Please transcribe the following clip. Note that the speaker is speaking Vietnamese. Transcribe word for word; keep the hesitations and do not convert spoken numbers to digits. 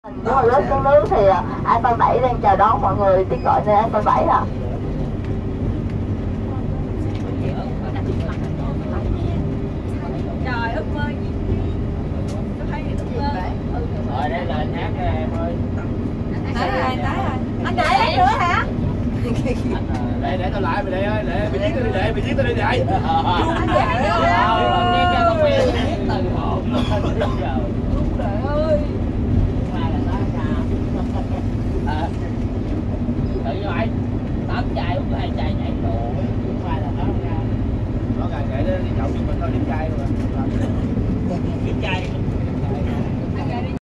Nếu mà rớt xuống nước thì iPhone bảy đang chào đón mọi người, tiếng gọi lên iPhone bảy à. Trời ước mơ gì? Tôi thấy ước mơ. Rồi đây là anh hát ra em ơi. Tái rồi, tái rồi. Anh để lấy nữa hả? Để để tao lại mày đây ơi, để mày giết tao đi để, mày giết tao đi để. Anh để nữa hả? Nghe cho tao quen từ hồn luôn giờ. Trời ơi. Mai là nó sao? À. Tự nhiên mày tám chai uống hai chai nhảy đồ. Mai là nó ra. Nó càng kể nó đi nhậu nhưng mà tao điểm chai rồi.